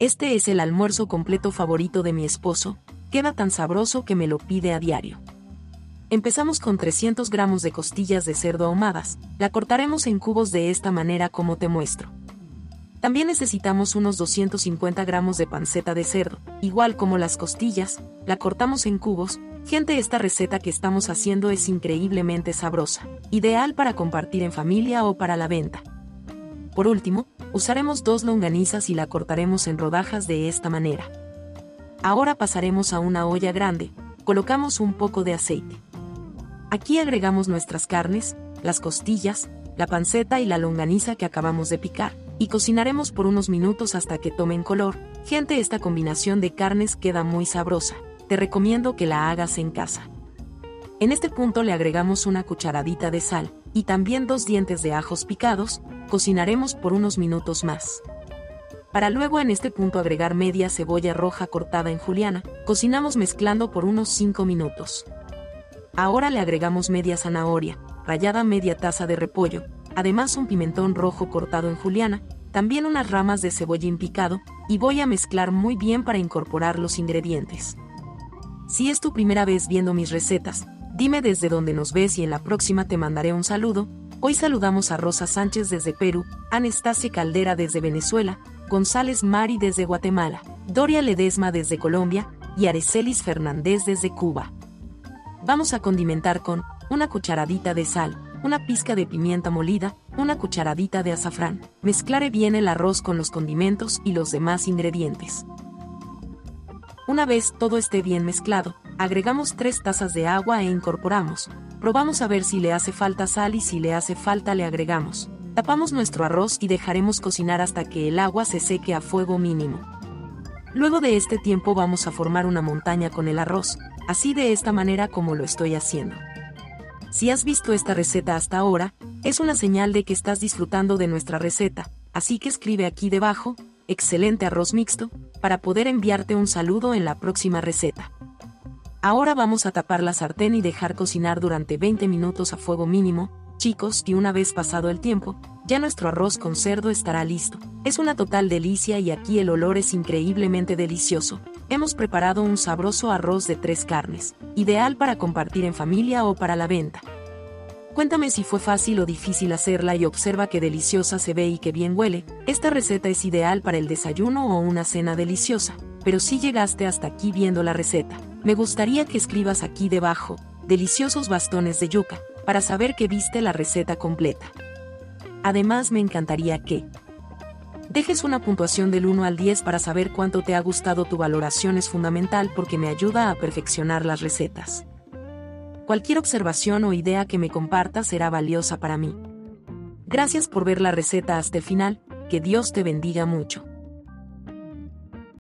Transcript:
Este es el almuerzo completo favorito de mi esposo, queda tan sabroso que me lo pide a diario. Empezamos con 300 gramos de costillas de cerdo ahumadas, la cortaremos en cubos de esta manera como te muestro. También necesitamos unos 250 gramos de panceta de cerdo, igual como las costillas, la cortamos en cubos. Gente, esta receta que estamos haciendo es increíblemente sabrosa, ideal para compartir en familia o para la venta. Por último, usaremos 2 longanizas y la cortaremos en rodajas de esta manera. Ahora pasaremos a una olla grande, colocamos un poco de aceite. Aquí agregamos nuestras carnes, las costillas, la panceta y la longaniza que acabamos de picar, y cocinaremos por unos minutos hasta que tomen color. Gente, esta combinación de carnes queda muy sabrosa, te recomiendo que la hagas en casa. En este punto le agregamos una cucharadita de sal, y también 2 dientes de ajos picados, cocinaremos por unos minutos más. Para luego en este punto agregar media cebolla roja cortada en juliana, cocinamos mezclando por unos 5 minutos. Ahora le agregamos media zanahoria, rallada, media taza de repollo, además un pimentón rojo cortado en juliana, también unas ramas de cebollín picado, y voy a mezclar muy bien para incorporar los ingredientes. Si es tu primera vez viendo mis recetas, dime desde dónde nos ves y en la próxima te mandaré un saludo. Hoy saludamos a Rosa Sánchez desde Perú, Anastasia Caldera desde Venezuela, González Mari desde Guatemala, Doria Ledesma desde Colombia y Arecelis Fernández desde Cuba. Vamos a condimentar con una cucharadita de sal, una pizca de pimienta molida, una cucharadita de azafrán. Mezclaré bien el arroz con los condimentos y los demás ingredientes. Una vez todo esté bien mezclado, agregamos 3 tazas de agua e incorporamos. Probamos a ver si le hace falta sal y si le hace falta le agregamos. Tapamos nuestro arroz y dejaremos cocinar hasta que el agua se seque a fuego mínimo. Luego de este tiempo vamos a formar una montaña con el arroz, así de esta manera como lo estoy haciendo. Si has visto esta receta hasta ahora, es una señal de que estás disfrutando de nuestra receta, así que escribe aquí debajo, excelente arroz mixto, para poder enviarte un saludo en la próxima receta. Ahora vamos a tapar la sartén y dejar cocinar durante 20 minutos a fuego mínimo, chicos, y una vez pasado el tiempo, ya nuestro arroz con cerdo estará listo. Es una total delicia y aquí el olor es increíblemente delicioso. Hemos preparado un sabroso arroz de 3 carnes, ideal para compartir en familia o para la venta. Cuéntame si fue fácil o difícil hacerla y observa qué deliciosa se ve y qué bien huele. Esta receta es ideal para el desayuno o una cena deliciosa, pero si llegaste hasta aquí viendo la receta, me gustaría que escribas aquí debajo, deliciosos bastones de yuca, para saber que viste la receta completa. Además me encantaría que dejes una puntuación del 1 al 10 para saber cuánto te ha gustado. Tu valoración es fundamental porque me ayuda a perfeccionar las recetas. Cualquier observación o idea que me compartas será valiosa para mí. Gracias por ver la receta hasta el final, que Dios te bendiga mucho.